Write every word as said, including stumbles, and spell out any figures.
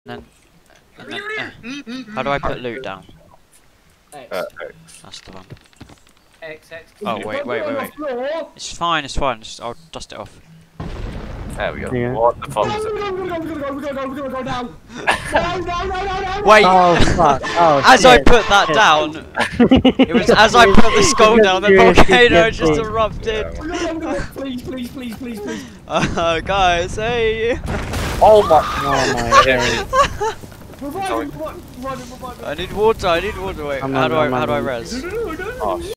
And then, and then uh, how do I put loot down? X. Uh, That's the one. X, X. Oh wait, wait, wait, wait. It's fine, it's fine. Just, I'll dust it off. there we go. Yeah. What the fuck is it? Wait. Oh fuck! Oh As I shit. put that down, it was as I put the skull down, the volcano just erupted. Please, please, please, please, please. Uh, guys, hey! Oh my! Oh my god. Revive him, revive him, revive him, revive him. I need water. I need water. Wait, I'm how do on, I I'm how do I on. res? Oh,